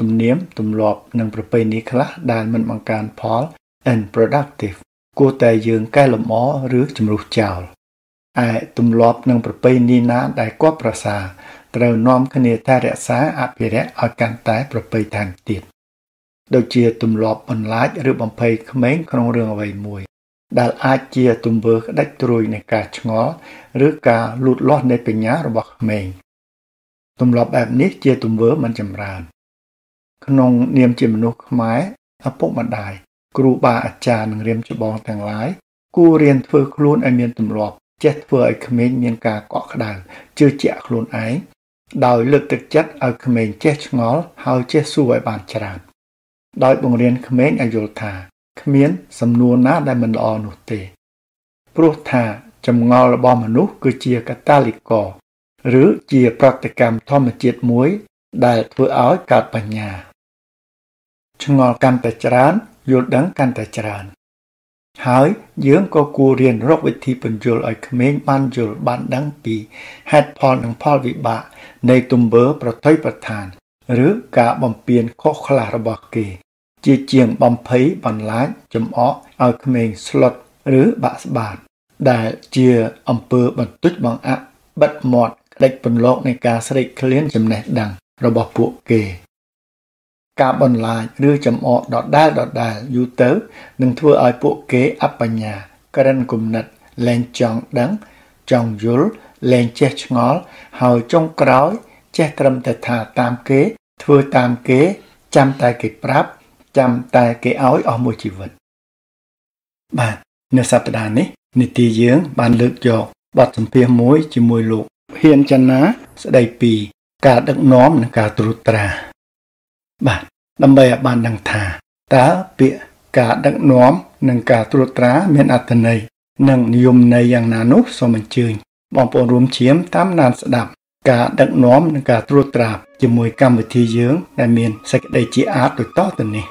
ទំនៀមទម្លាប់និងប្រពៃណីខ្លះដែលមិនបង្កើនផល unproductive គួរតែយើងកែលម្អឬជំរុះចោលឯទម្លាប់និងប្រពៃណីណាដែលគប្ប្រសើរត្រូវនាំគ្នាថែរក្សាអភិរក្សឲ្យកាន់តែប្រពៃថែមទៀតដូចជាទម្លាប់បន្លាចឬបំភ័យក្មេងក្នុងរឿងអ្វីមួយដែលអាចជាទង្វើក្តិចត្រួយនៃការឆ្ងល់ឬការលូតលាស់នៃបញ្ញារបស់ក្មេងទម្លាប់បែបនេះជាទង្វើមិនចម្រើនក្នុងនាមជាមនុស្សខ្មែរឪពុកម្ដាយគ្រូបាអាចារ្យនិងរៀមច្បងទាំងឡាយគួររៀនធ្វើខ្លួនឲ្យមានទម្លាប់ចេះធ្វើឲ្យក្មេងមានការកក់ក្ដៅជឿជាក់ខ្លួនឯងដោយលើកទឹកចិត្តឲ្យក្មេងចេះឆ្ងល់ហើយចេះសួរឲ្យបានច្រើនដោយបង្រៀនក្មេងឲ្យយល់ថាគ្មានសំណួរណាដែលមិនល្អនោះទេព្រោះថាចម្ងល់របស់មនុស្សគឺជាកាតាលីករឬជាប្រតិកម្មធម្មជាតិមួយដែលធ្វើឲ្យកើតបញ្ញាឆ្ងល់កាន់តែច្រើនយល់ដឹងកាន់តែច្រើនហើយយើងក៏គួររៀនរកវិធីបញ្យល់ឲ្យក្មេងបានយល់បានដឹងពីហេតុផលនិងផលវិបាកនៃទង្វើប្រថុយប្រថានឬការបំពានខុសខ្លះរបស់គេជាជាងបំភ័យបន្លាចចំអកឲ្យក្មេងស្លុតឬបាក់ស្បាតដែលជាអំពើបន្ទោចបង្អាក់បិទមាត់ក្តិចពន្លកនៃការស្រេកឃ្លានចំណេះដឹងរបស់ពួកគេការបន្លាចឬចំអកដដែលយូរទៅនឹងធ្វើឲ្យពួកគេអបញ្ញាក្រិនគំនិតលែងចង់ដឹងចង់យល់លែងចេះឆ្ងល់ហើយចុងក្រោយចេះត្រឹមតែថាតាមគេធ្វើតាមគេចាំតែគេប្រាប់ចាំតែគេឲ្យអស់មួយជីវិតបាទនៅសប្តាហ៍នេះនីតិយើងបានលើកយកបទសម្ភាសន៍មួយជាមួយលោកហ៊ានចន្ទនាស្ដីពីការដឹកនាំនិងការត្រួតត្រាបាទដើម្បីឲ្យបានដឹងថាតើពាក្យការដឹកនាំនិងការត្រួតត្រាមានអត្ថន័យនិងនិយមន័យយ៉ាងណានោះសូមអញ្ជើញបងប្អូនរួមឈាមតាមដានស្ដាប់ការដឹកនាំនិងការត្រួតត្រាជាមួយកម្មវិធីយើងដែលមានសេចក្តីជាអាតដូចតទៅនេះ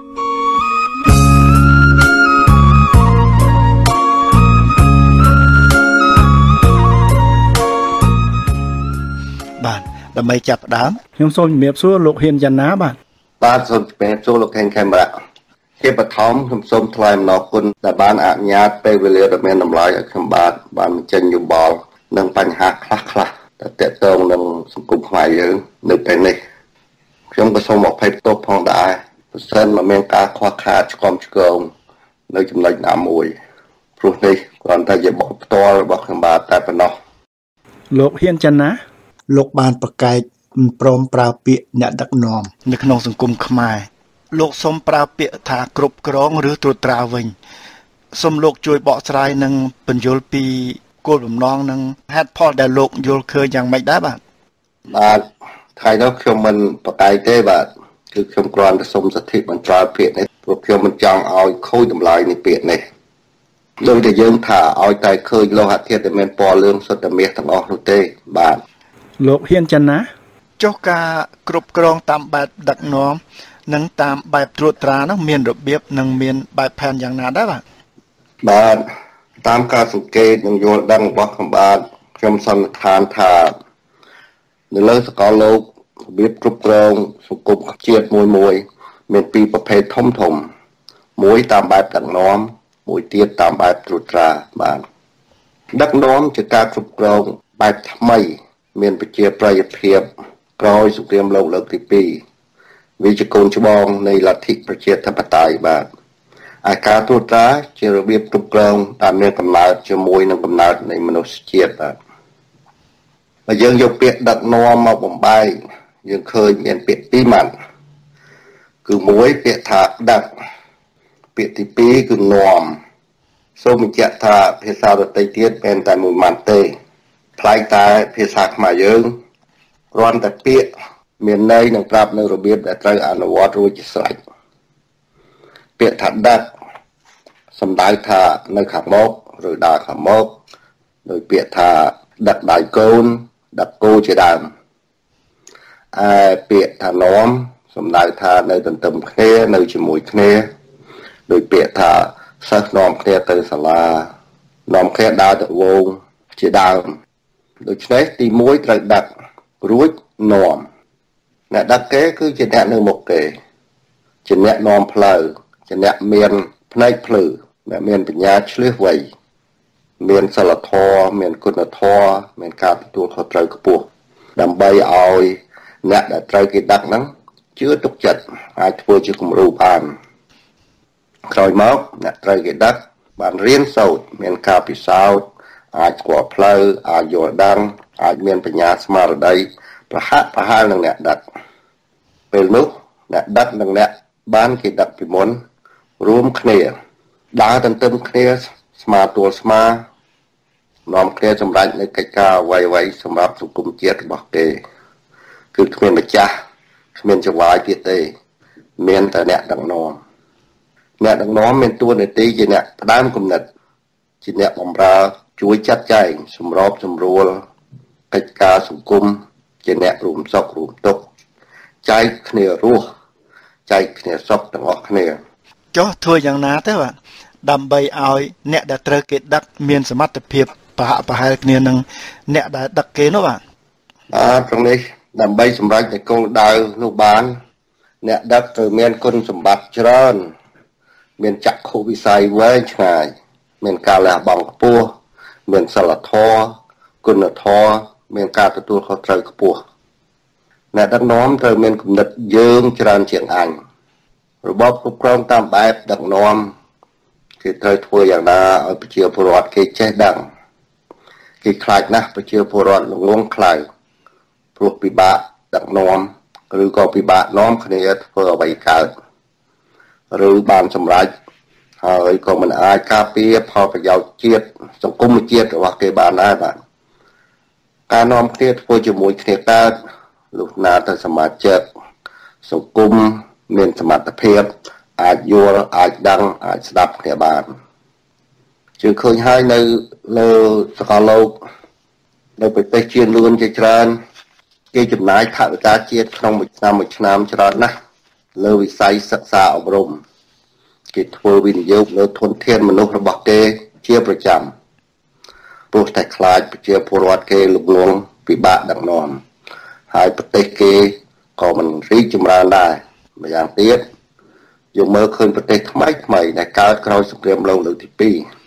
បាទដើម្បីចាប់ផ្ដើមខ្ញុំសូមជំរាបសួរលោកហ៊ានចន្ទនាបាទសូមជំរាបសួរលោកខេងខេមរៈជាបឋមខ្ញុំសូមថ្លែងអំណរគុណដែលបានអនុញ្ញាតពេលវេលាដ៏មានតម្លៃឲ្យខ្ញុំបានបញ្ចេញយោបល់និងបញ្ហាខ្លះដែលទាក់ទងនឹងសង្គមខ្មែរយើងនៅពេលនេះខ្ញុំក៏សូមអភ័យទោសផងដែរប្រសិនបើមានការខ្វះខាតឆ្គំឆ្គងនៅចំណុចណាមួយព្រោះនេះគ្រាន់តែជាបទផ្ទាល់របស់ខ្ញុំបាទតែប៉ុណ្ណោះលោកហ៊ានចន្ទនាលោកបានប្រកែកព្រមប្រើពាក្យអ្នកដឹកនាំនៅក្នុងសង្គមខ្មែរលោកសូមប្រើពាក្យថាគ្រប់គ្រងឬត្រួតត្រាវិញសូមលោកជួយបកស្រាយនិងបញ្យល់ពីគោលបំណងនិងហេតុផលដែលលោកយល់ឃើញយ៉ាងម៉េចដែរបាទថ្ងៃនោះខ្ញុំមិនប្រកែកទេបាទគឺខ្ញុំគ្រាន់តែសូមសិទ្ធិបញ្ចូលពាក្យនេះព្រោះខ្ញុំមិនចង់ឲ្យខូចតម្លៃនៃពាក្យនេះដូចតែយើងថាឲ្យតែឃើញលោហៈធាតុដែលមានពណ៌លឿងសុទ្ធតែមាសទាំងអស់នោះទេបាទលោកហ៊ានចន្ទនាចុះការគ្រប់គ្រងតាមបែបដឹកនាំនិងតាមបែបត្រួតត្រានោះមានរបៀបនិងមានបែបផែនយ៉ាងណាដែរបាទតាមការសង្កេតនិងយល់ដឹងរបស់ខ្ញុំសន្និដ្ឋានថានៅលើសកលលោករបៀបគ្រប់គ្រងសង្គមជាតិមួយមានពីរប្រភេទធំមួយតាមបែបដឹកនាំមួយទៀតតាមបែបត្រួតត្រាបាទដឹកនាំជាការគ្រប់គ្រងបែបថ្មីមានប្រជាប្រិយភាពក្រោយសង្គ្រាមលោកលើកទី2វាជាកូនច្បងនៃលទ្ធិប្រជាធិបតេយ្យបាទឯការត្រួតត្រាជារបៀបគ្រប់គ្រងដែលមានកំណើតជាមួយនឹងកំណើតនៃមនុស្សជាតិបាទបើយើងយកពាក្យដឹកនាំមកបំបែកយើងឃើញមានពាក្យពីរម៉ាត់គឺមួយពាក្យថាដឹកពាក្យទី2គឺនាំសូមបញ្ជាក់ថាភាសាដទៃទៀតមិនតែមួយម៉ាត់ទេផ្លែកតែភាសាខ្មែរយើងគ្រាន់តែពាក្យមានន័យនិងប្រាប់នៅរបៀបដែលត្រូវអនុវត្តរួចជាស្រេចពាក្យថាដឹកសំដៅថានៅខាងមុខឬដើរខាងមុខដោយពាក្យថាដឹកដៃកូនដឹកគោជាដើមឯពាក្យថានាំសំដៅថានៅទន្ទឹមគ្នានៅជាមួយគ្នាដោយពាក្យថាសិស្សនាំគ្នាទៅសាលានាំគ្នាដើរទៅវងជាដើមដូច្នេះទី1ត្រូវដឹករួចអ្នកដឹកគេគឺជាអ្នកនៅមុខគេជាអ្នកនាំផ្លូវជាអ្នកមានផ្នែកភ្លឺអ្នកមានបញ្ញាឆ្លៀសវៃមានសិលធម៌មានគុណធម៌មានការទទួលខុសត្រូវខ្ពស់ដើម្បីឲ្យអ្នកដែលត្រូវគេដឹកហ្នឹងជឿទុកចិត្តអាចធ្វើជាគំរូបានក្រោយមកអ្នកត្រូវគេដឹកបានរៀនសូត្រមានការពិសោធន៍អាចស្គាល់ផ្លូវអាចយល់ដឹងអាចមានបញ្ញាស្មារតីប្រហាក់ប្រហែលនឹងអ្នកដឹកពេលនោះអ្នកដឹកនិងអ្នកបានគេដឹកពីមុនរួមគ្នាដើរទន្ទឹមគ្នាស្មាទួលស្មានាំគ្នាសម្រេចនៅកិច្ចការអ្វីៗសម្រាប់សង្គមជាតិរបស់គេគឺគ្មានម្ចាស់គ្មានចង្វាយទៀតទេមានតែអ្នកដឹកនាំអ្នកដឹកនាំមានតួនាទីជាអ្នកផ្ដើមគំនិតជាអ្នកបម្រើជួយចាត់ចែងសម្របសម្រួលកិច្ចការសង្គមជាអ្នករួមសុខរួមទុក្ខចែកគ្នារស់ចែកគ្នាសុខទាំងអស់គ្នាចុះធ្វើយ៉ាងណាទៅបាទដើម្បីឲ្យអ្នកដែលត្រូវគេដឹកមានសមត្ថភាពប្រហាក់ប្រហែលគ្នានឹងអ្នកដែលដឹកគេនោះបាទត្រង់នេះដើម្បីសម្រេចនូវគោលដៅនោះបានអ្នកដឹកត្រូវមានគុណសម្បត្តិច្រើនមានចក្ខុវិស័យវែងឆ្ងាយមានការលះបង់ខ្ពស់មានសិលធម៌គុណធម៌មានការទទួលខុសត្រូវខ្ពស់អ្នកដឹកនាំត្រូវមានគំនិតយើងច្រើនជាងអញរបបគ្រប់គ្រងតាមបែបដឹកនាំគេត្រូវធ្វើយ៉ាងណាឲ្យប្រជាពលរដ្ឋគេចេះដឹងគេខ្លាចណាស់ប្រជាពលរដ្ឋល្ងងខ្លៅព្រោះពិបាកដឹកនាំឬក៏ពិបាកនាំគ្នាធ្វើអ្វីកើតឬបានសម្រេចហើយក៏មិនអាចការពារផលប្រយោជន៍ជាតិសង្គមជាតិរបស់គេបានដែរបាទការនាំគ្នាធ្វើជាមួយគ្នាកើតលុះណាទៅសមាជិកសង្គមមានសមត្ថភាពអាចយល់អាចដឹងអាចស្ដាប់គ្នាបានជឿឃើញហើយនៅលើសកលលោកនៅប្រទេសជាលឿនជាច្រើនគេចំណាយថវិកាជាតិក្នុងមួយឆ្នាំច្រើនណាស់លើវិស័យសិក្សាអប់រំគេធ្វើវិនិយោគលើធនធានមនុស្សរបស់គេជាប្រចាំព្រោះតែខ្លាចប្រជាពលរដ្ឋគេលំងពិបាកដឹកនាំហើយប្រទេសគេក៏មិនរីកចម្រើនដែរម្យ៉ាងទៀតយើងមើលឃើញប្រទេសថ្មីដែលកើតក្រោយសង្គ្រាមលោកលើកទី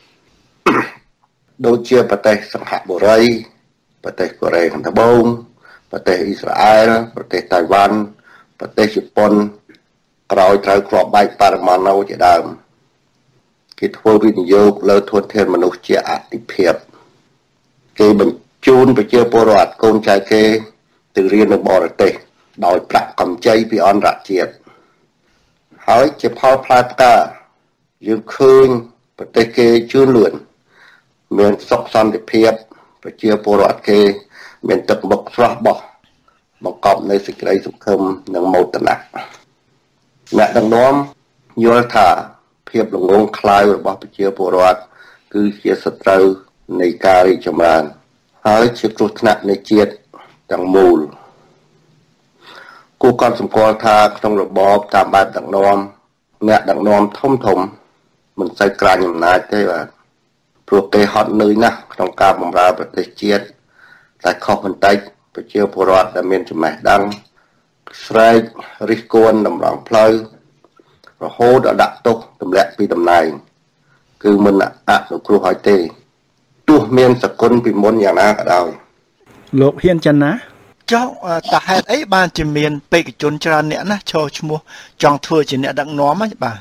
2ដូចជាប្រទេសសិង្ហបុរីប្រទេសកូរ៉េខាងត្បូងប្រទេសអ៊ីស្រាអែលប្រទេសតៃវ៉ាន់ប្រទេសជប៉ុនក្រោយត្រូវគ្រាប់បែកបរិមាណជាដើមគេធ្វើវិនិយោគលើធនធានមនុស្សជាអតិភិបគេបញ្ជូនប្រជាពលរដ្ឋកូនចៅគេទៅរៀននៅបរទេសដោយប្រាក់កម្ចីពីអន្តរជាតិហើយជាផលផ្លែផ្កាយើងឃើញប្រទេសគេជឿនលឿនមានសុខសន្តិភាពប្រជាពលរដ្ឋគេមានទឹកមុខស្រស់បោះបង្កប់នៅសេចក្តីសង្ឃឹមនិងមោទនៈអ្នកដឹកនាំយល់ថាភាពល្ងងខ្លៅរបស់ប្រជាពលរដ្ឋគឺជាសត្រូវនៃការរីកចម្រើនហើយជាគ្រោះថ្នាក់នៃជាតិទាំងមូលគួរកត់សម្គាល់ថាក្នុងរបបតាមបែបដឹកនាំអ្នកដឹកនាំធំមិនសូវក្រាញអំណាចទេបាទព្រោះគេហត់នឿយណាស់ក្នុងការបម្រើប្រទេសជាតិតែខុសបន្តិចប្រជាពលរដ្ឋដែលមានចំណេះដឹងស្រែករិះគន់តម្រង់ផ្លូវរហូតដល់ដាក់ទោសទម្លាក់ពីតំណែងគឺមិនអនុគ្រោះឲ្យទេទោះមានសគុណពីមុនយ៉ាងណាក៏ដោយលោកហ៊ានចាន់ណាចុះតើហេតុអីបានជាមានបេក្ខជនច្រើនអ្នកណាឈរឈ្មោះចង់ធ្វើជាអ្នកដឹកនាំហ្នឹងបាទ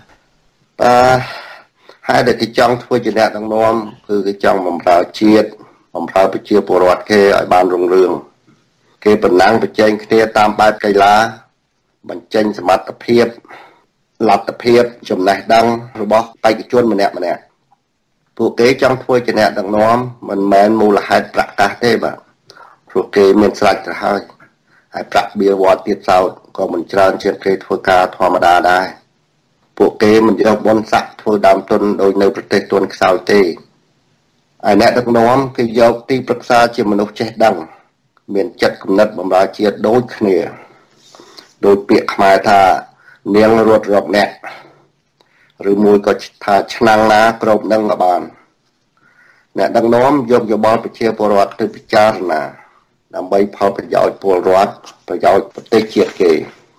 ហេតុដែលគេចង់ធ្វើជាអ្នកដឹកនាំគឺគេចង់បម្រើជាតិបម្រើប្រជាពលរដ្ឋគេឲ្យបានរុងរឿងគេប្រណាំងប្រជែងគ្នាតាមបែបកីឡាបញ្ចេញសមត្ថភាពលទ្ធភាពចំណេះដឹងរបស់បេក្ខជនម្នាក់ពួកគេចង់ធ្វើជាអ្នកដឹកនាំមិនមែនមូលហេតុប្រកាសទេបាទព្រោះគេមានស្រេចទៅហើយប្រាក់បៀវត្តទៀតសោតក៏មិនច្រើនជាងគេធ្វើការធម្មតាដែរពួកគេមិនយកបុណ្យស័ក្តិធ្វើដើមទុនដោយនៅប្រទេសទុនខ្សោយទេហើយអ្នកដឹកនាំគេយកទីប្រឹក្សាជាមនុស្សចេះដឹងមានចិត្តគំនិតបម្រើជាតិដូចគ្នាដោយពាក្យខ្មែរថានាងរត់រកអ្នកឬមួយក៏ថាឆ្នាំងណាក្របនឹងក៏បានអ្នកដឹកនាំយកយោបល់ប្រជាពលរដ្ឋទៅពិចារណាដើម្បីផលប្រយោជន៍ពលរដ្ឋប្រយោជន៍ប្រទេសជាតិគេ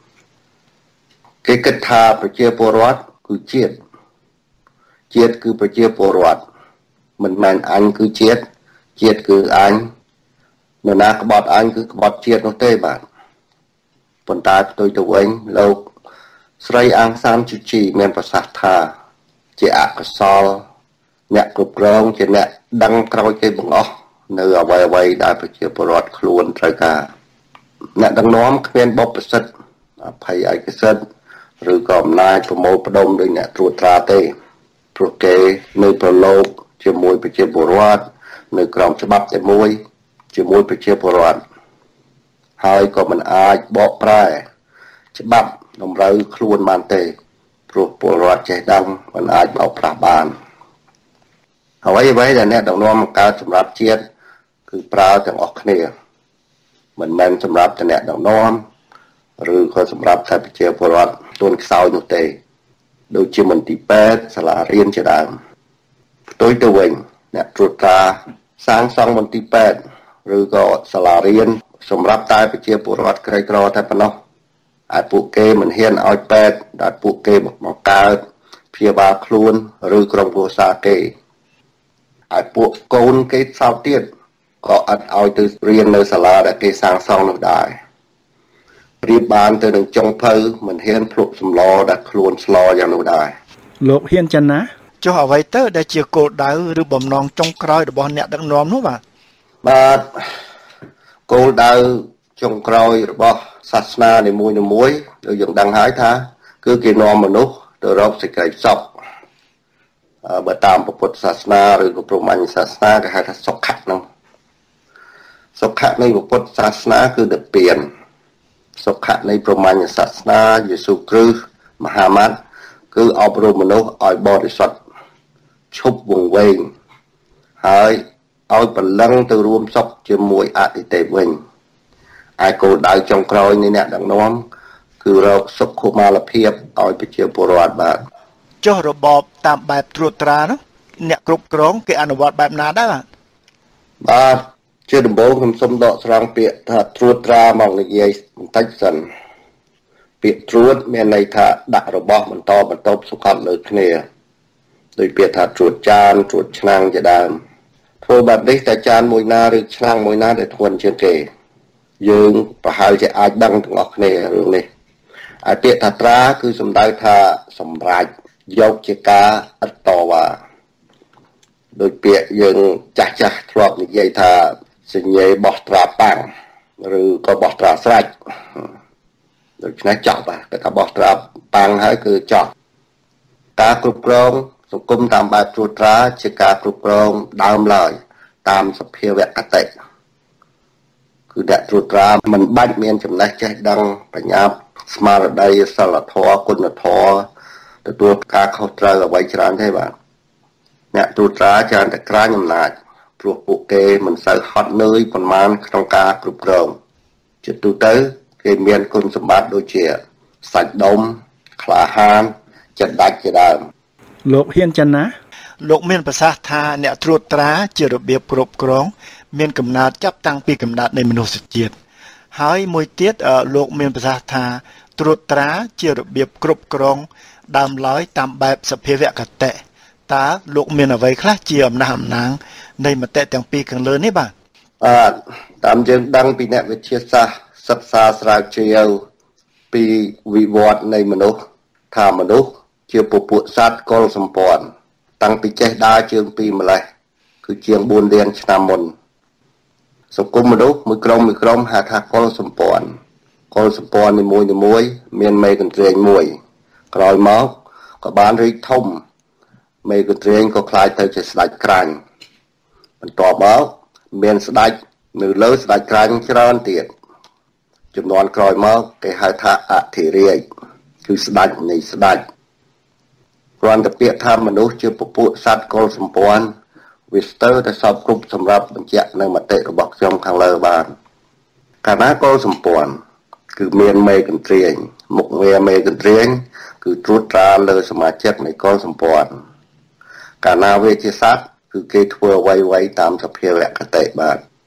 គិតថាប្រជាពលរដ្ឋគឺជាតិគឺប្រជាពលរដ្ឋមិនមែនអញគឺជាតិគឺអញនរណាក្បត់អញគឺក្បត់ជាតិនោះទេបាទប៉ុន្តែផ្ទុយទៅវិញលោកស្រីអាងសានជូជីមានប្រសាសន៍ថាជាអកុសលអ្នកគ្រប់គ្រងជាអ្នកដឹងក្រោយគេបង្អស់នៅអ្វីដែលប្រជាពលរដ្ឋខ្លួនត្រូវការអ្នកដឹកនាំគ្មានបបប្រសិទ្ធអភ័យឯកសិទ្ធិឬក៏អំណាចប្រមូលផ្ដុំដោយអ្នកត្រួតត្រាទេព្រោះគេនៅប្រឡូកជាមួយប្រជាពលរដ្ឋនៅក្រោមច្បាប់តែមួយជាមួយប្រជាពលរដ្ឋហើយក៏មិនអាចបកប្រែច្បាប់តម្រូវខ្លួនបានទេព្រោះពលរដ្ឋចេះដឹងមិនអាចបោកប្រាស់បានអ្វីដែលអ្នកដឹកនាំបង្កើតសម្រាប់ជាតិគឺប្រើទាំងអស់គ្នាមិនមែនសម្រាប់តែអ្នកដឹកនាំឬក៏សម្រាប់តែប្រជាពលរដ្ឋទួនខ្សោយនោះទេដូចជាមន្ទីរពេទ្យសាលារៀនជាដើមផ្ទុយទៅវិញអ្នកត្រួតត្រាសាងសង់មន្ទីរពេទ្យឬក៏សាលារៀនសម្រាប់តែប្រជាពលរដ្ឋក្រីក្រតែប៉ុណ្ណោះឲ្យពួកគេមិនហ៊ានឲ្យពេទ្យដែលពួកគេបង្កើតព្យាបាលខ្លួនឬក្រុមគ្រួសារគេឲ្យពួកកូនគេសោតទៀតក៏អត់ឲ្យទៅរៀននៅសាលាដែលគេសាងសង់នោះដែរប្រៀបបានទៅនឹងចុងភៅមិនហ៊ានភ្លុកសម្លដែលខ្លួនស្លយ៉ាងនោះដែរលោកហ៊ានចាន់ណាចុះអ្វីទៅដែលជាគោលដៅឬបំណងចុងក្រោយរបស់អ្នកដឹកនាំនោះបាទគោលដៅចុងក្រោយរបស់សាសនានីមួយដូចយើងដឹងហើយថាគឺគេនាំមនុស្សទៅរកសេចក្តីសុខបើតាមពុទ្ធសាសនាឬក៏ព្រហ្មញ្ញសាសនាគេហៅថាសុខៈហ្នឹងសុខៈនៃពុទ្ធសាសនាគឺនិព្វានសុខៈនៃព្រហ្មញ្ញសាសនាយេស៊ូវគ្រីស្ទមហាម៉ាត់គឺអប់រំមនុស្សឲ្យបរិសុទ្ធឈប់វង្វេងហើយឲ្យព្រលឹងទៅរួមសុខជាមួយអតិថិវិញឯគោលដៅចុងក្រោយនៃអ្នកដឹកនាំគឺរកសុខុមាលភាពឲ្យប្រជាពលរដ្ឋបាទចុះរបបតាមបែបត្រួតត្រានោះអ្នកគ្រប់គ្រងគេអនុវត្តបែបណាដែរបាទជាដំបូងខ្ញុំសូមដកស្រង់ពាក្យថាត្រួតត្រាមកនិយាយបន្តិចសិនពាក្យត្រួតមានន័យថាដាក់របស់បន្តបន្ទាប់សង្កត់លើគ្នាដោយពាក្យថាត្រួតចានត្រួតឆ្នាំងជាដើមធ្វើបែបនេះតែចានមួយណាឬឆ្នាំងមួយណាដែលធ្ងន់ជាងគេយើងប្រហែលជាអាចដឹងទាំងអស់គ្នារឿងនេះហើយពាក្យថាត្រាគឺសំដៅថាសម្រេចយកជាការឥតតវ៉ាដោយពាក្យយើងចាស់ធ្លាប់និយាយថាសញ្ញេបោះត្រាប៉ាំងឬក៏បោះត្រាស្រេចដូច្នេះចប់គេថាបោះត្រាប៉ាំងហើយគឺចប់ការគ្រប់គ្រងសង្គមតាមបែបត្រួតត្រាជាការគ្រប់គ្រងដើមឡើយតាមសភាវគតិគឺអ្នកត្រួតត្រាមិនបាច់មានចំណេះចេះដឹងបញ្ញាស្មារតីសិលធម៌គុណធម៌ទទួលការខុសត្រូវអ្វីច្រើនទេបាទអ្នកត្រួតត្រាច្រើនតែក្រាញអំណាចព្រោះពួកគេមិនសូវហត់នឿយប៉ុន្មានក្នុងការគ្រប់គ្រងជាទូទៅគេមានគុណសម្បត្តិដូចជាសាច់ដុំក្លាហានចិត្តដាច់ជាដើមលោកហ៊ានចាន់ណាលោកមានប្រសាសន៍ថាអ្នកត្រួតត្រាជារបៀបគ្រប់គ្រងមានកំណើតចាប់តាំងពីកំណើតនៃមនុស្សជាតិហើយមួយទៀតលោកមានប្រសាសន៍ថាត្រួតត្រាជារបៀបគ្រប់គ្រងដើមឡើយតាមបែបសភាវគតិតើលោកមានអ្វីខ្លះជាអំណះអំណាងនៃមតិទាំងពីរខាងលើនេះបាទតាមយើងដឹងពីអ្នកវិទ្យាសាស្ត្រសិក្សាស្រាវជ្រាវពីវិវត្តនៃមនុស្សថាមនុស្សជាពពួកសត្វកុលសម្ព័ន្ធតាំងពីចេះដើរជើងពីរម្លេះគឺជាង4លានឆ្នាំមុនសង្គមមនុស្សមួយក្រុមហៅថាកុលសម្ព័ន្ធនីមួយមានមេកន្ទ្រាញមួយក្រោយមកក៏បានរីកធំមេកន្ទ្រាញក៏คล้ายទៅជាស្ដេចក្រាញ់បន្ទាប់មកមានស្ដេចនៅលើស្ដេចក្រាញ់ច្រើនទៀតចំនួនក្រោយមកគេហៅថាអធិរាជគឺស្ដេចនៃស្ដេចគ្រាន់តែពាក្យថាមនុស្សជាពពួកសត្វកុលសម្ព័ន្ធវាស្ទើរតែសពគ្រប់សម្រាប់បញ្ជាក់នៅមតិរបស់ខ្ញុំខាងលើបានកាលណាកុលសម្ព័ន្ធគឺមានមេកន្ទ្រាញមុខងារមេកន្ទ្រាញគឺត្រួតត្រាលើសមាជិកនៃកុលសម្ព័ន្ធកាលណាវាជាសត្វគឺគេធ្វើអ្វីតាមសភាវគតិបាទ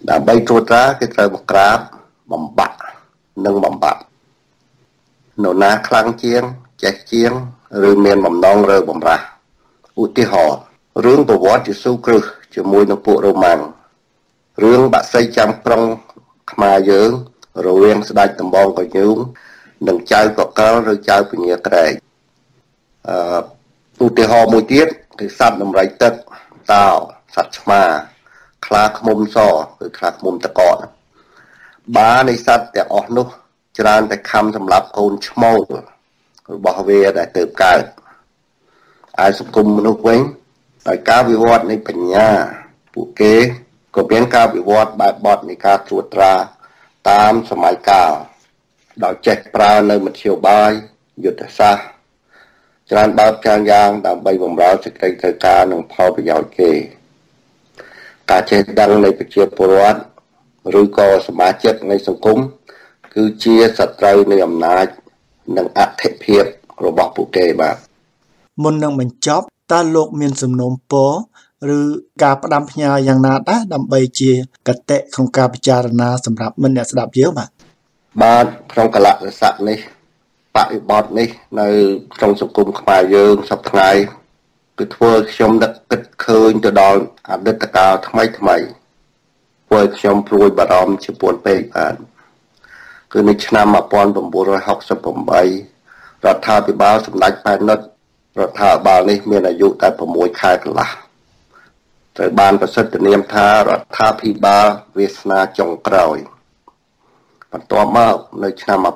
ដើម្បីត្រួតត្រាគេត្រូវបង្ក្រាបបំបាក់និងបំបត្តិនរណាខ្លាំងជាងចេះជាងឬមានបំណងរើបំរាស់ឧទាហរណ៍រឿងប្រវត្តិយេស៊ូវគ្រីស្ទជាមួយនឹងពួករ៉ូម៉ាំងរឿងបាក់សីចាំក្រុងខ្មែរយើងរវាងស្ដេចដំបងកញូងនិងចៅកកលឬចៅពញាក្រែកឧទាហរណ៍មួយទៀតគឺសត្វដំរីទឹកតោសត្វឆ្មាខ្លាឃ្មុំសគឺខ្លាឃ្មុំតកកបានៃសត្វទាំងអស់នោះច្រើនតែខំសម្រាប់កូនឈ្មោលរបស់វាដែលទើបកើតឯសង្គមមនុស្សវិញដោយការវិវត្តនៃបញ្ញាពួកគេក៏មានការវិវត្តបែបបទនៃការត្រួតត្រាតាមសម័យកាលដោយចេះប្រើនៅមធ្យោបាយយុទ្ធសាស្ត្រច្រើនបែបយ៉ាងដើម្បីបម្រើសេចក្តីត្រូវការនិងផលប្រយោជន៍គេការចេះដឹងនៃប្រជាពលរដ្ឋឬក៏សមាជិកនៃសង្គមគឺជាសត្រូវនៃអំណាចនិងអធិភាពរបស់ពួកគេបាទមុននឹងបញ្ចប់តើលោកមានសំណូមពរឬការផ្ដាំផ្ញើយ៉ាងណាដែរដើម្បីជាគតិក្នុងការពិចារណាសម្រាប់មិត្តអ្នកស្ដាប់យើងបាទក្នុងកលៈទេសៈនេះបរិបទនេះនៅក្នុងសង្គមខ្មែរយើងសប្តាហ៍ថ្ងៃគឺធ្វើខ្ញុំនឹកគិតឃើញទៅដល់អតីតកាលថ្មីធ្វើឲ្យខ្ញុំព្រួយបារម្ភជាពួនពេកបាទគឺនៅឆ្នាំ1968រដ្ឋាភិបាលសម្ដេចប៉ែននុតរដ្ឋាភិបាលនេះមានអាយុតែ6ខែកន្លះត្រូវបានប្រសិទ្ធនាមថារដ្ឋាភិបាលវាសនាចុងក្រោយបន្ទាប់មកនៅឆ្នាំ1969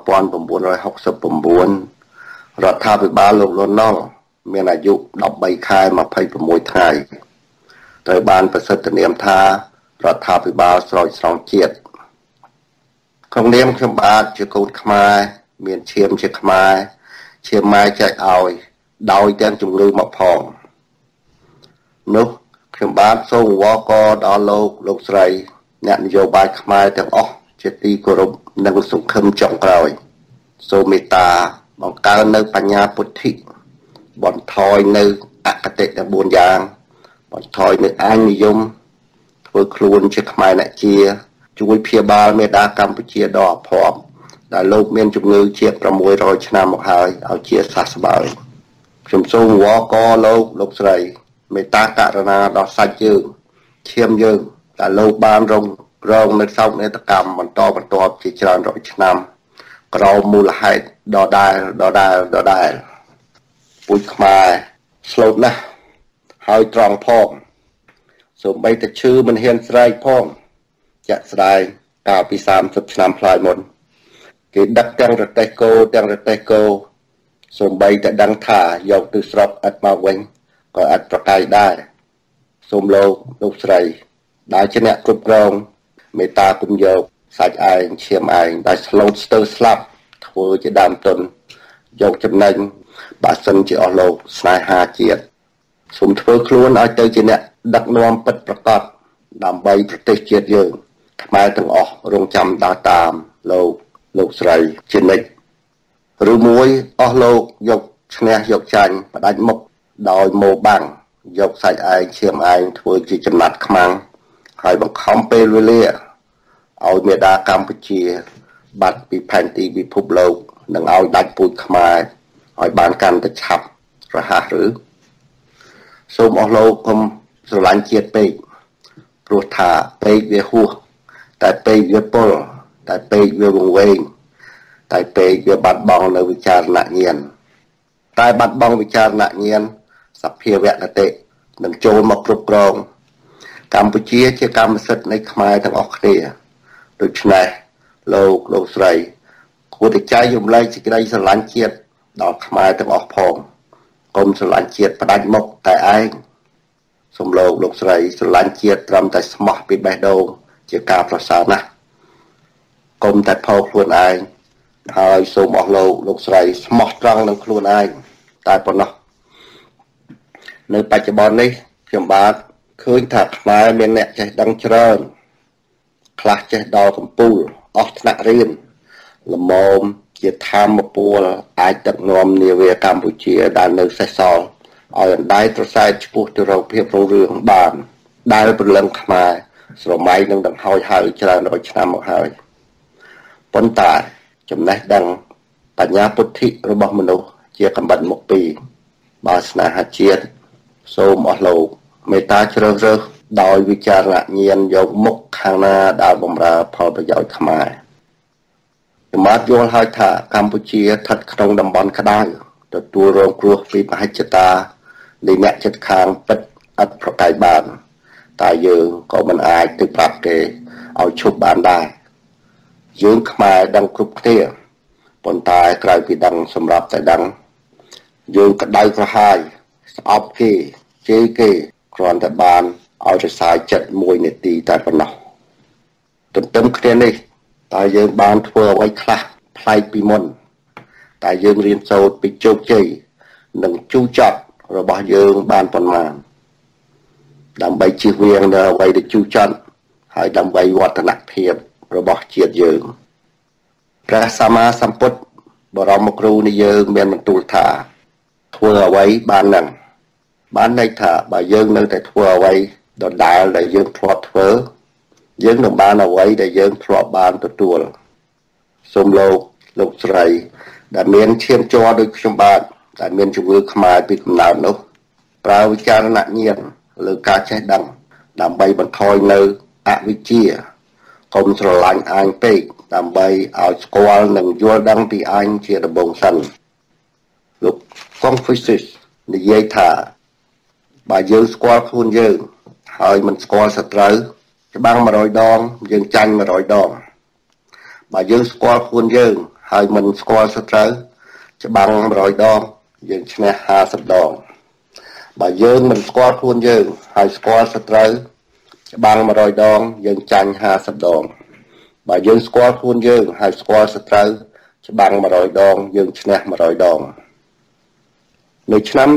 រដ្ឋាភិបាលលោកលន់នល់មានអាយុ13ខែ26ថ្ងៃត្រូវបានប្រសិទ្ធនាមថារដ្ឋាភិបាលស្រោចស្រង់ជាតិក្នុងនាមខ្ញុំបាទជាកូនខ្មែរមានឈាមជាខ្មែរឈាមម៉ែចែកឲ្យដោយទាំងជំងឺមកផងនោះខ្ញុំបាទសូមអង្វរករដល់លោកស្រីអ្នកនយោបាយខ្មែរទាំងអស់ជាទីគោរពនិងសង្ឃឹមចុងក្រោយសូមមេត្តាបង្កើននៅបញ្ញាពុទ្ធិបន្ថយនៅអគតិទាំង4យ៉ាងបន្ថយនៅអាញនិយមធ្វើខ្លួនជាខ្មែរអ្នកជាជួយព្យាបាលមេដាកម្ពុជាដ៏អភ័ព្វដែលលោកមានជំងឺជា600ឆ្នាំមកហើយឲ្យជាសះស្បើយខ្ញុំសូមអង្វរករលោកស្រីមេត្តាករុណាដល់សាច់យើងឈាមយើងដែលលោកបានរងនៅសោកនាដកម្មបន្តជាច្រើនរយឆ្នាំក្រោមមូលហេតុដដែលពូជខ្មែរស្លូតណាស់ហើយត្រង់ផងសូម្បីតែឈឺមិនហ៊ានស្រែកផងជាក់ស្ដែងកាលពី30ឆ្នាំផ្លាយមុនគេដឹកទាំងរទេះគោសូម្បីតែដឹងថាយកទៅស្រុកឥតមកវិញក៏ឥតប្រកែកដែរសូមលោកស្រីដែលជាអ្នកគ្រប់គ្រងមេត្តាគុំយកសាច់ឯងឈាមឯងដែលស្លូតស្ទើរស្លាប់ធ្វើជាដើមទុនយកចំណេញបើសិនជាអស់លោកស្នេហាជាតិសូមធ្វើខ្លួនឲ្យទៅជាអ្នកដឹកនាំពិតប្រាកដដើម្បីប្រទេសជាតិយើងខ្មែរទាំងអស់រងចាំដើរតាមលោកស្រីជានិច្ចឬមួយអស់លោកយកឈ្នះយកចាញ់ផ្ដាច់មុខដោយម៉ូបាំងយកសាច់ឯងឈាមឯងធ្វើជាចំណាត់ខ្មាំងហើយបង្ខំពេលវេលាឲ្យមេដាកម្ពុជាបាត់ពីផែនទីពិភពលោកនិងឲ្យដាច់ពូជខ្មែរឲ្យបានកាន់តែឆាប់រហ័សឬសូមអស់លោកកុំស្រឡាញ់ជាតិពេកព្រោះថាពេកវាហួសតែពេកវាពុលតែពេកវាវង្វេងតែពេកវាបាត់បង់នៅវិចារណញ្ញាណតែបាត់បង់វិចារណញ្ញាណសភាវគតិនឹងចូលមកគ្រប់គ្រងកម្ពុជាជាកម្មសិទ្ធិនៃខ្មែរទាំងអស់គ្នាដូច្នេះលោកស្រីគួរតែចែករំលែកសេចក្តីស្រឡាញ់ជាតិដល់ខ្មែរទាំងអស់ផងកុំស្រឡាញ់ជាតិផ្ដាច់មុខតែឯងសូមលោកស្រីស្រឡាញ់ជាតិត្រឹមតែស្មោះពីបេះដូងជាការប្រសើរណាស់កុំតែផោខ្លួនឯងហើយសូមអស់លោកស្រីស្មោះត្រង់នឹងខ្លួនឯងតែប៉ុណ្ណោះនៅបច្ចុប្បន្ននេះខ្ញុំបាទឃើញថាខ្មែរមានអ្នកចេះដឹងច្រើនខ្លះចេះដល់កំពូលអស់ថ្នាក់រៀនល្មមជាធម្មពលអាចដឹកនាំនាវាកម្ពុជាដែលនៅសេសសល់ឲ្យអណ្ដែតត្រសែតឆ្ពោះទៅរកភាពរុងរឿងបានដែលព្រលឹងខ្មែរស្រមៃនឹងដង្ហើយហើយច្រើនរយឆ្នាំមកហើយប៉ុន្តែចំណេះដឹងបញ្ញាពុទ្ធិរបស់មនុស្សជាកម្បិតមុខពីរបើស្នេហាជាតិសូមអស់លោកមេត្តាជ្រើសរើសដោយវិចារណញ្ញាណយកមុខខាងណាដែលបម្រើផលប្រយោជន៍ខ្មែរខ្ញុំបានយល់ហើយថាកម្ពុជាស្ថិតក្នុងតំបន់ក្តៅទទួលរងគ្រោះពីមហិច្ឆតានៃអ្នកជិតខាងពិតឥតប្រកែកបានតែយើងក៏មិនអាចទៅប្រាប់គេឲ្យឈប់បានដែរយើងខ្មែរដឹងគ្រប់គ្នាប៉ុន្តែក្រៅពីដឹងសម្រាប់តែដឹងយើងក្តៅក្រហាយស្អប់គេជេរគេគ្រាន់តែបានឲ្យរសាយចិត្ត1នាទីតែប៉ុណ្ណោះទន្ទឹមគ្នានេះតែយើងបានធ្វើអ្វីខ្លះប្លែកពីមុនតែយើងរៀនសូត្រពីជោគជ័យនិងជូរចត់របស់យើងបានប៉ុន្មានដើម្បីជៀសវាងនៅអ្វីដែលជូរចត់ហើយដើម្បីវឌ្ឍនភាពរបស់ជាតិយើងព្រះសម្មាសម្ពុទ្ធបរមគ្រូនៃយើងមានបន្ទូលថាធ្វើអ្វីបាននឹងបានន័យថាបើយើងនៅតែធ្វើអ្វីដដែលដែលយើងធ្លាប់ធ្វើយើងនឹងបានអ្វីដែលយើងធ្លាប់បានទទួលសូមលោកស្រីដែលមានឈាមជ័រដូចខ្ញុំបាទដែលមានជំងឺខ្មៅពីកំណើតនោះប្រើវិចារណញ្ញាណលើការចេះដឹងដើម្បីបន្ថយនៅអវិជ្ជាកុំស្រឡាញ់អាញពេកដើម្បីឲ្យស្គាល់និងយល់ដឹងពីអាញជាដំបូងសិនលោក Confucius និយាយថាបើយើងស្គាល់ខ្លួនយើងហើយមិនស្គាល់សត្រូវច្បាំង100ដងយើងចាញ់100ដងបើយើងស្គាល់ខ្លួនយើងហើយមិនស្គាល់សត្រូវច្បាំង100ដងយើងឈ្នះ50ដងបើយើងមិនស្គាល់ខ្លួនយើងហើយស្គាល់សត្រូវច្បាំង100ដងយើងចាញ់50ដងបើយើងស្គាល់ខ្លួនយើងហើយស្គាល់សត្រូវច្បាំង100ដងយើងឈ្នះ100ដងនៅឆ្នាំ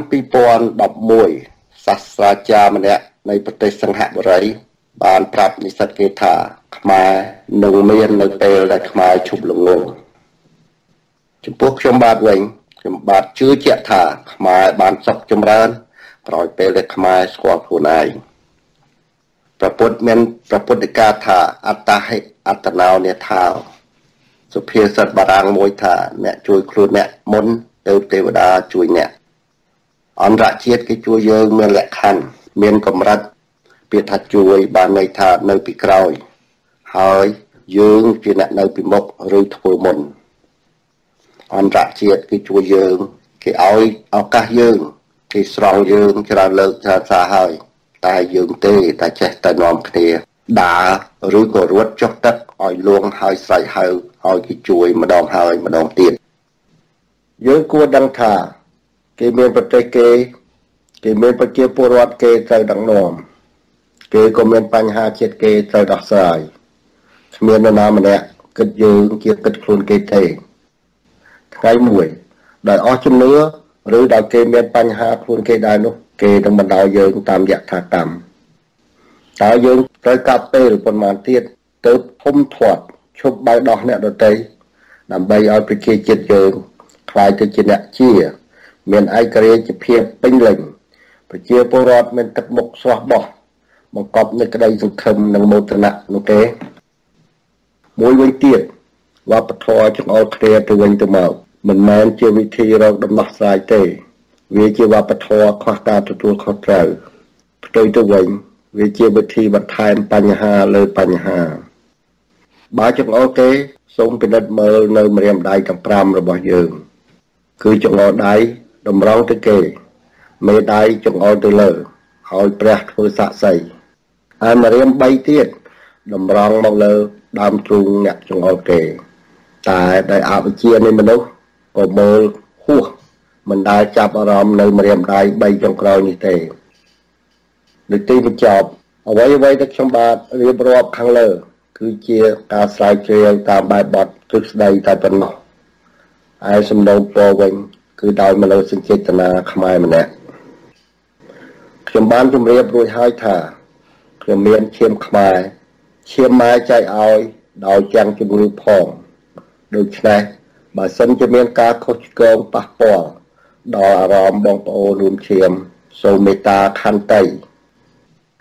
2011សាស្ត្រាចារ្យម្នាក់នៃប្រទេសសិង្ហបុរីបានប្រាប់និស្សិតគេថាខ្មែរនឹងមាននៅពេលដែលខ្មែរឈប់ល្ងងចំពោះខ្ញុំបាទវិញខ្ញុំបាទជឿជាក់ថាខ្មែរបានសុខចម្រើនក្រោយពេលដែលខ្មែរស្គាល់ខ្លួនឯងព្រះពុទ្ធមានព្រះពុទ្ធកាថាអត្តហិអត្តនោនេថាសុភាសិតបារាំងមួយថាអ្នកជួយខ្លួនអ្នកមុនទៅទេវតាជួយអ្នកអន្តរជាតិគេជួយយើងមានលក្ខខណ្ឌមានកម្រិតពាក្យថាជួយបានន័យថានៅពីក្រោយហើយយើងជាអ្នកនៅពីមុខឬធ្វើមុនអន្តរជាតិគេជួយយើងគេឲ្យឱកាសយើងគេស្រង់យើងច្រើនលើកថាសារហើយតែយើងទេតែចេះតែនាំគ្នាដើរឬក៏រត់ចុះទឹកឲ្យលងហើយស្រែកហៅឲ្យគេជួយម្ដងហើយម្ដងទៀតយើងគួរដឹងថាគេមានប្រទេសគេមានប្រជាពលរដ្ឋគេត្រូវដឹកនាំគេក៏មានបញ្ហាជាតិគេត្រូវដោះស្រាយគ្មាននរណាម្នាក់គិតយើងជាគិតខ្លួនគេទេថ្ងៃមួយដោយអស់ជំនឿឬដោយគេមានបញ្ហាខ្លួនគេដែរនោះគេនឹងបណ្ដោយយើងតាមយថាកម្មតើយើងត្រូវកាប់ពេលប៉ុន្មានទៀតទៅធំធាត់ឈប់បៅដោះអ្នកដទៃដើម្បីឲ្យប្រជាជាតិយើងខ្លាយទៅជាអ្នកជាមានឯករាជ្យភាពពេញលេញប្រជាពលរដ្ឋមានទឹកមុខស្រស់បោះបង្កប់នូវក្តីសង្ឃឹមនិងមោទនៈនោះទេមួយវិញទៀតវប្បធម៌ចង្អុលគ្នាទៅវិញទៅមកមិនមែនជាវិធីរកដំណោះស្រាយទេវាជាវប្បធម៌ខ្វះការទទួលខុសត្រូវផ្ទុយទៅវិញវាជាវិធីបន្ថែមបញ្ហាលើបញ្ហាបើចង្អុលគេសូមពិនិត្យមើលនៅម្រាមដៃទាំង5របស់យើងគឺចង្អុលដៃតម្រង់ទៅគេមេដៃចង្អុលទៅលើហើយព្រះធ្វើសាក្សីហើយម្រាម3ទៀតតម្រង់មកលើដើមទ្រូងអ្នកចង្អុលគេតែដោយអវិជ្ជានៃមនុស្សក៏មើលហួសមិនដែលចាប់អារម្មណ៍នៅម្រាមដៃ3ចុងក្រោយនេះទេនៅទីបញ្ចប់អ្វីដែលខ្ញុំបាទរៀបរាប់ខាងលើគឺជាការស្រាវជ្រាវតាមបែបបទទ្រឹស្ដីតែប៉ុណ្ណោះហើយសំណូមពរវិញគឺដោយមនោសញ្ចេតនាខ្មែរម្នាក់ខ្ញុំបានជម្រាបរួចហើយថាខ្ញុំមានឈាមខ្មែរឈាមម៉ែចែកឲ្យដោយទាំងជំងឺផងដូច្នេះបើសិនជាមានការខុសឆ្គងប៉ះពាល់ដល់អារម្មណ៍បងប្អូនរួមឈាមសូមមេត្តាខន្តី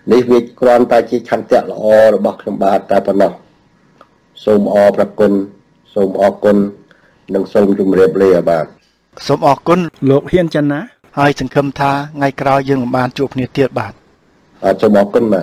នេះវាគ្រាន់តែជាឆន្ទៈល្អរបស់ខ្ញុំបាទតែប៉ុណ្ណោះសូមអរព្រគុណសូមអរគុណនិងសូមជម្រាបលាបាទសូមអរគុណលោកហ៊ានច័ន្ទណាហើយសង្ឃឹមថាថ្ងៃក្រោយយើងនឹងបានជួបគ្នាទៀតបាទសូមអរគុណបាទ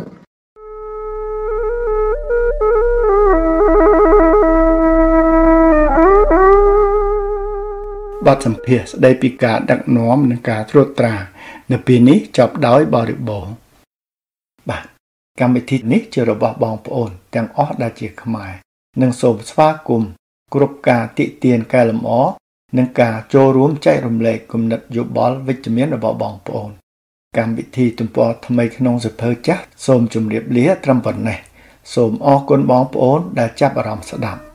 បទសម្ភាសន៍ស្ដីពីការដឹកនាំនិងការត្រួតត្រានៅពេលនេះចប់ដោយបរិបូរណ៍បាទកម្មវិធីនេះជារបស់បងប្អូនទាំងអស់ដែលជាខ្មែរនិងសូមស្វាគមន៍គ្រប់ការទាក់ទាញកែលម្អនិងការចូលរួមចែករំលែកគំនិតយោបល់វិជ្ជមានរបស់បងប្អូនកម្មវិធីទំព័រថ្មីក្នុងសៀវភៅចាស់សូមជម្រាបលាត្រឹមប៉ុណ្ណេះសូមអរគុណបងប្អូនដែលចាប់អារម្មណ៍ស្ដាប់